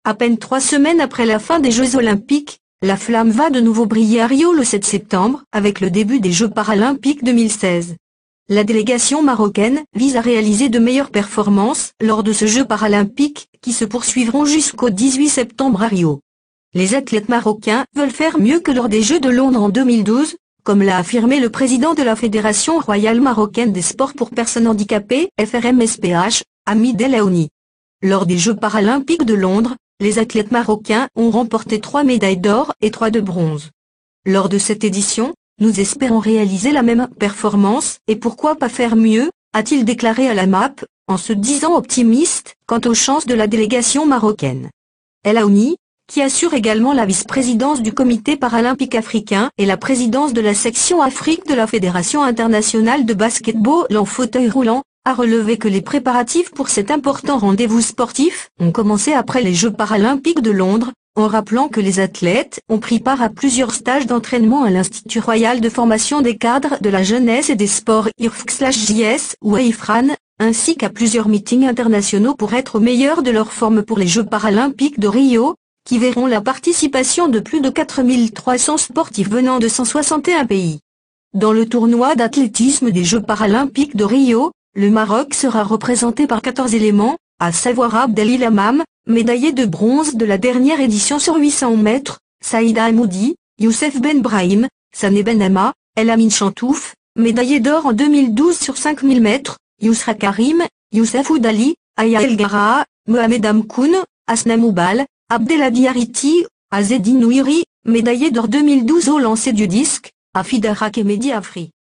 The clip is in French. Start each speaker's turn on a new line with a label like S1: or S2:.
S1: À peine 3 semaines après la fin des Jeux Olympiques, la flamme va de nouveau briller à Rio le 7 septembre, avec le début des Jeux Paralympiques 2016. La délégation marocaine vise à réaliser de meilleures performances lors de ce Jeux Paralympiques, qui se poursuivront jusqu'au 18 septembre à Rio. Les athlètes marocains veulent faire mieux que lors des Jeux de Londres en 2012, comme l'a affirmé le président de la Fédération royale marocaine des sports pour personnes handicapées, FRMSPH, Hamid El Aouni. Lors des Jeux Paralympiques de Londres, les athlètes marocains ont remporté 3 médailles d'or et 3 de bronze. Lors de cette édition, nous espérons réaliser la même performance, et pourquoi pas faire mieux, a-t-il déclaré à la MAP, en se disant optimiste quant aux chances de la délégation marocaine. El Aouni, qui assure également la vice-présidence du Comité paralympique africain et la présidence de la section Afrique de la Fédération internationale de basket-ball en fauteuil roulant, a relevé que les préparatifs pour cet important rendez-vous sportif ont commencé après les Jeux paralympiques de Londres, en rappelant que les athlètes ont pris part à plusieurs stages d'entraînement à l'Institut royal de formation des cadres de la jeunesse et des sports IRFC/JS ou IFRAN, ainsi qu'à plusieurs meetings internationaux pour être au meilleur de leur forme pour les Jeux paralympiques de Rio, qui verront la participation de plus de 4300 sportifs venant de 161 pays. Dans le tournoi d'athlétisme des Jeux paralympiques de Rio, le Maroc sera représenté par 14 éléments, à savoir Abdelil Hammam, médaillé de bronze de la dernière édition sur 800 mètres, Saïda Hamoudi, Youssef Ben Brahim, Sané Ben Amma, El Amin Chantouf, médaillé d'or en 2012 sur 5000 mètres, Yousra Karim, Youssef Oudali, Aya El Garaa, Mohamed Amkoun, Asna Moubal, Abdelhadi Ariti, Azedine Ouiri, médaillé d'or 2012 au lancer du disque, Afid Arak et Mehdi Afri.